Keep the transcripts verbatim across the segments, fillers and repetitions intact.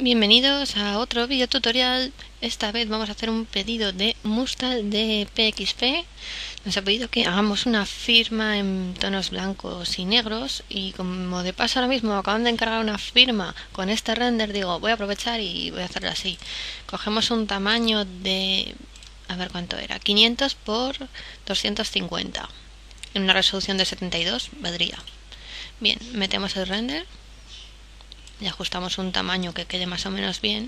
Bienvenidos a otro video tutorial. Esta vez vamos a hacer un pedido de Mustal de P X P. Nos ha pedido que hagamos una firma en tonos blancos y negros, y como de paso ahora mismo acaban de encargar una firma con este render, digo, voy a aprovechar y voy a hacerlo así. Cogemos un tamaño de, a ver cuánto era, quinientos por doscientos cincuenta, en una resolución de setenta y dos valdría. Bien, metemos el render y ajustamos un tamaño que quede más o menos bien.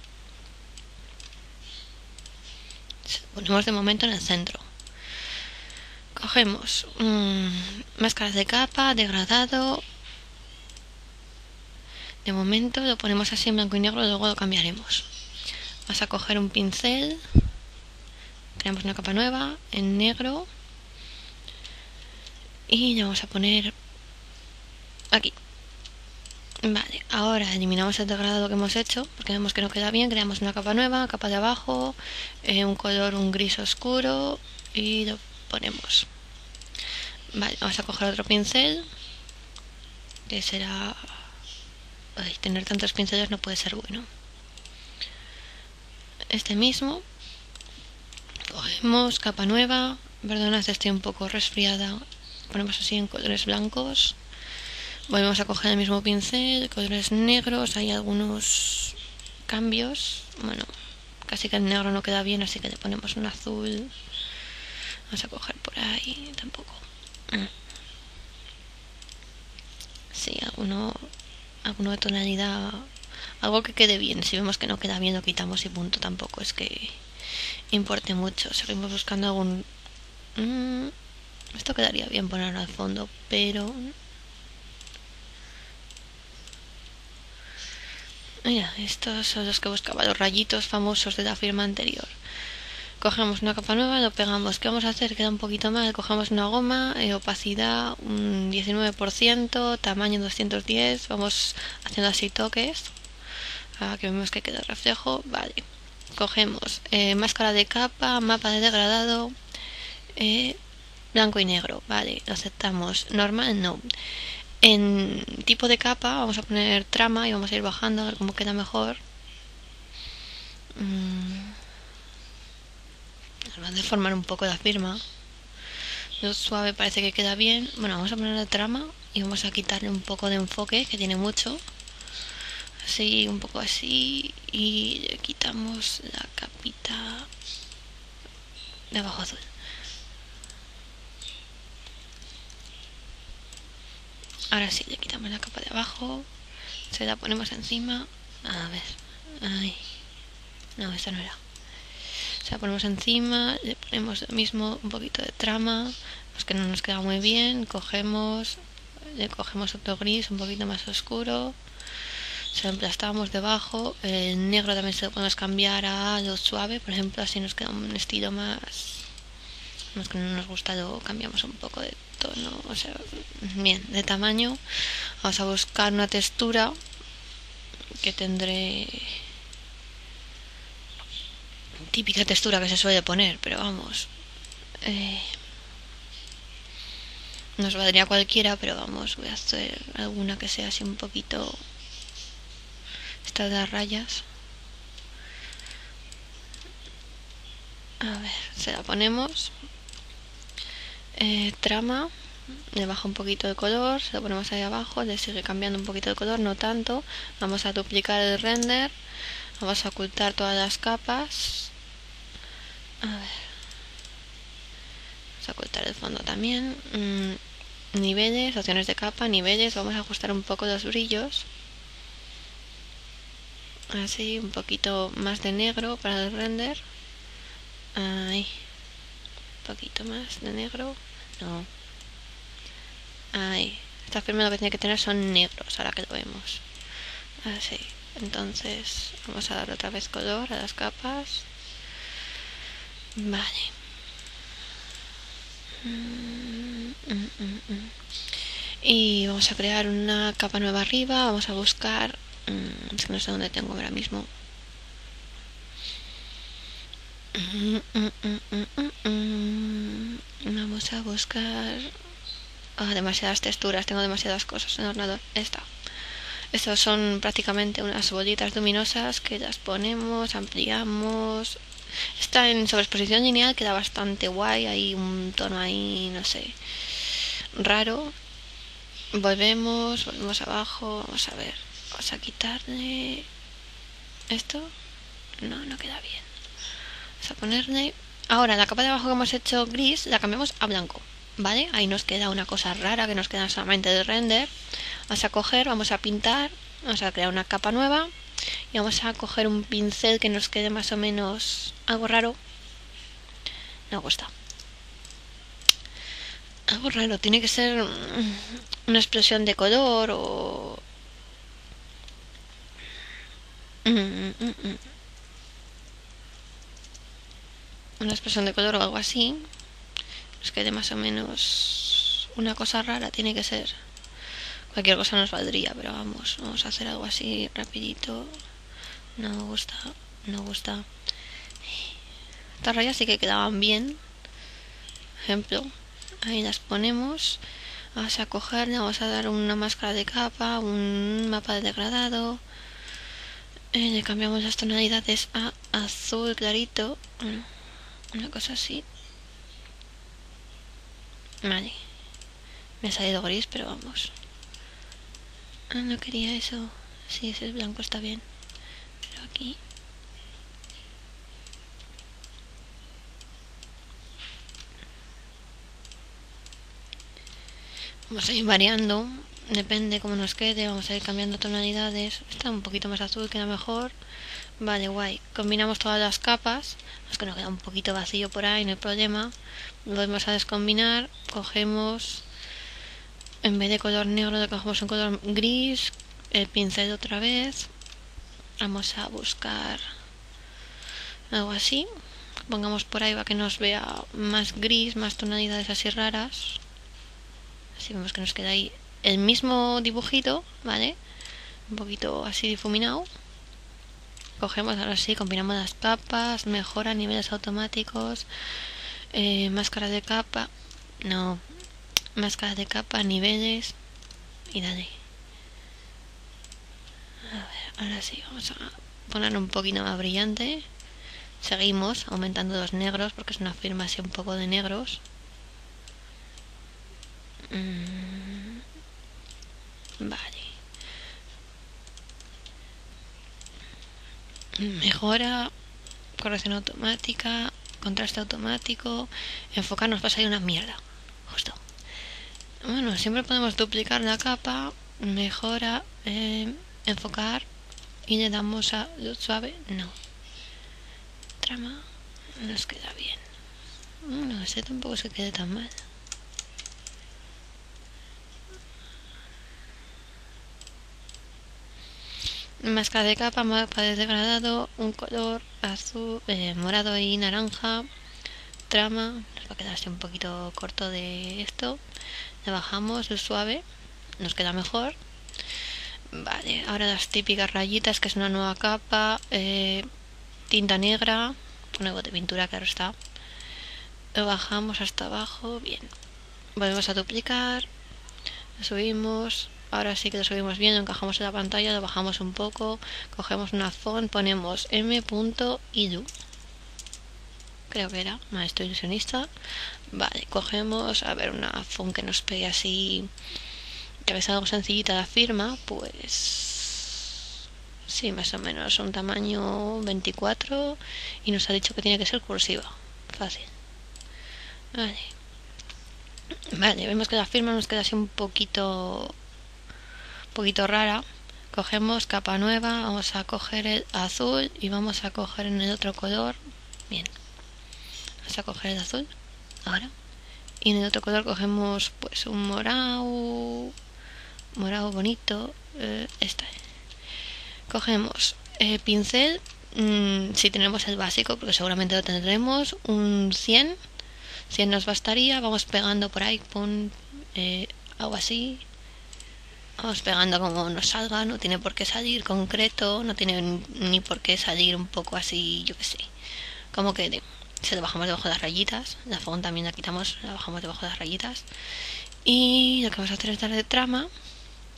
Ponemos de momento en el centro. Cogemos mmm, máscaras de capa, degradado. De momento lo ponemos así en blanco y negro, luego lo cambiaremos. Vamos a coger un pincel, creamos una capa nueva en negro y le vamos a poner aquí. Vale, ahora eliminamos el degradado que hemos hecho porque vemos que no queda bien. Creamos una capa nueva, capa de abajo, eh, un color, un gris oscuro, y lo ponemos. Vale, vamos a coger otro pincel que será... Ay, tener tantos pinceles no puede ser bueno. Este mismo. Cogemos capa nueva. Perdonad, estoy un poco resfriada. Ponemos así en colores blancos. Volvemos a coger el mismo pincel, colores negros. Hay algunos cambios. Bueno, casi que el negro no queda bien, así que le ponemos un azul. Vamos a coger por ahí, tampoco. Sí, alguno, alguno de tonalidad, algo que quede bien. Si vemos que no queda bien, lo quitamos y punto. Tampoco es que importe mucho. Seguimos buscando algún... Mm, esto quedaría bien ponerlo al fondo, pero... Mira, estos son los que buscaba, los rayitos famosos de la firma anterior. Cogemos una capa nueva, lo pegamos. ¿Qué vamos a hacer? Queda un poquito mal. Cogemos una goma, eh, opacidad un diecinueve por ciento, tamaño doscientos diez. Vamos haciendo así toques para que vemos que queda el reflejo. Vale. Cogemos eh, máscara de capa, mapa de degradado, eh, blanco y negro. Vale, lo aceptamos. Normal, no. En tipo de capa vamos a poner trama y vamos a ir bajando a ver cómo queda mejor. Mm. Nos va a deformar un poco la firma. Lo suave parece que queda bien. Bueno, vamos a poner la trama y vamos a quitarle un poco de enfoque, que tiene mucho. Así, un poco así. Y le quitamos la capita de abajo azul. Ahora sí, le quitamos la capa de abajo. Se la ponemos encima. A ver. Ay. No, esta no era. Se la ponemos encima. Le ponemos lo mismo, un poquito de trama. Pues que no nos queda muy bien. Cogemos. Le cogemos otro gris un poquito más oscuro. Se lo emplastamos debajo. El negro también se lo podemos cambiar a lo suave. Por ejemplo, así nos queda un estilo más... Los que no nos gusta lo cambiamos un poco de tono, o sea, bien, de tamaño. Vamos a buscar una textura que tendré, típica textura que se suele poner, pero vamos, eh, nos valdría cualquiera, pero vamos, voy a hacer alguna que sea así un poquito, esta de las rayas. A ver, se la ponemos. Eh, trama, le baja un poquito de color, se lo ponemos ahí abajo, le sigue cambiando un poquito de color, no tanto. Vamos a duplicar el render, vamos a ocultar todas las capas. A ver, vamos a ocultar el fondo también. Mm, niveles, opciones de capa, niveles, vamos a ajustar un poco los brillos. Así, un poquito más de negro para el render. Ahí, un poquito más de negro. No. Ahí. Esta firma lo que tiene que tener son negros, ahora que lo vemos. Así. Entonces, vamos a dar otra vez color a las capas. Vale. Y vamos a crear una capa nueva arriba. Vamos a buscar... Es que no sé dónde tengo ahora mismo. Vamos a buscar... Oh, demasiadas texturas, tengo demasiadas cosas en el ordenador. Esta. Estos son prácticamente unas bolitas luminosas que las ponemos, ampliamos. Está en sobreexposición lineal, queda bastante guay. Hay un tono ahí, no sé, raro. Volvemos, volvemos abajo. Vamos a ver. Vamos a quitarle esto. No, no queda bien. Vamos a ponerle. Ahora la capa de abajo que hemos hecho gris la cambiamos a blanco. ¿Vale? Ahí nos queda una cosa rara que nos queda solamente de render. Vamos a coger, vamos a pintar, vamos a crear una capa nueva y vamos a coger un pincel que nos quede más o menos algo raro. Me gusta. Algo raro, tiene que ser una explosión de color o... una explosión de color o algo así. Nos quede más o menos una cosa rara, tiene que ser. Cualquier cosa nos valdría, pero vamos, vamos a hacer algo así rapidito. No me gusta, no me gusta. Estas rayas sí que quedaban bien. Ejemplo, ahí las ponemos. Vamos a cogerle, vamos a dar una máscara de capa, un mapa de degradado. Eh, le cambiamos las tonalidades a azul clarito. Una cosa así. Vale. Me ha salido gris, pero vamos. Ah, no quería eso. Sí, ese blanco está bien. Pero aquí... vamos a ir variando. Depende cómo nos quede. Vamos a ir cambiando tonalidades. Está un poquito más azul, queda mejor. Vale, guay. Combinamos todas las capas. Es que nos queda un poquito vacío por ahí, no hay problema. Volvemos a descombinar. Cogemos... en vez de color negro, lo cogemos un color gris. El pincel otra vez. Vamos a buscar algo así. Pongamos por ahí para que nos vea más gris, más tonalidades así raras. Así vemos que nos queda ahí el mismo dibujito, ¿vale? Un poquito así difuminado. Cogemos ahora sí, combinamos las capas, mejora niveles automáticos, eh, máscara de capa, no, máscara de capa, niveles y dale. A ver, ahora sí, vamos a poner un poquito más brillante. Seguimos aumentando los negros porque es una firma así un poco de negros. Mm, vale. Mejora, corrección automática, contraste automático, enfocar nos va a salir una mierda, justo. Bueno, siempre podemos duplicar la capa, mejora, eh, enfocar y le damos a luz suave, no. Trama, nos queda bien. No, ese tampoco se quede tan mal. Máscara de capa, mapa de degradado, un color azul, eh, morado y naranja. Trama, nos va a quedar así un poquito corto de esto. Le bajamos el suave, nos queda mejor. Vale, ahora las típicas rayitas, que es una nueva capa, eh, tinta negra, un nuevo de pintura, claro está. Lo bajamos hasta abajo, bien. Volvemos a duplicar, lo subimos. Ahora sí que lo subimos bien, lo encajamos en la pantalla, lo bajamos un poco, cogemos una font, ponemos m.ilu. Creo que era maestro ilusionista. Vale, cogemos, a ver, una font que nos pegue así, que es algo sencillita la firma, pues... sí, más o menos un tamaño veinticuatro y nos ha dicho que tiene que ser cursiva. Fácil. Vale. Vale, vemos que la firma nos queda así un poquito... poquito rara. Cogemos capa nueva, vamos a coger el azul y vamos a coger en el otro color. Bien. Vamos a coger el azul ahora y en el otro color cogemos pues un morado morado bonito, eh, este. Cogemos el pincel, mmm, si tenemos el básico, porque seguramente lo tendremos, un cien cien nos bastaría. Vamos pegando por ahí, pon eh, algo así. Vamos pegando como nos salga, no tiene por qué salir concreto, no tiene ni por qué salir un poco así, yo que sé, como quede. Se lo bajamos debajo de las rayitas, la font también la quitamos, la bajamos debajo de las rayitas. Y lo que vamos a hacer es darle trama,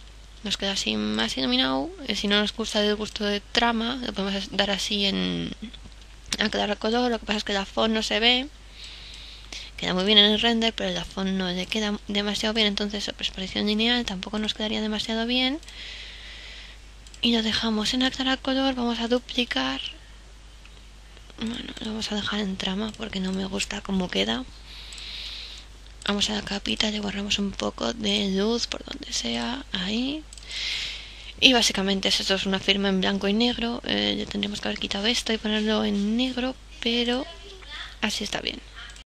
nos queda así más iluminado. Si no nos gusta el gusto de trama, lo podemos dar así en aclarar color. Lo que pasa es que la font no se ve, queda muy bien en el render, pero la font no le queda demasiado bien, entonces exposición lineal tampoco nos quedaría demasiado bien. Y lo dejamos en aclarar color. Vamos a duplicar. Bueno, lo vamos a dejar en trama porque no me gusta cómo queda. Vamos a la capita, le borramos un poco de luz por donde sea, ahí. Y básicamente esto es una firma en blanco y negro. Eh, ya tendríamos que haber quitado esto y ponerlo en negro, pero así está bien.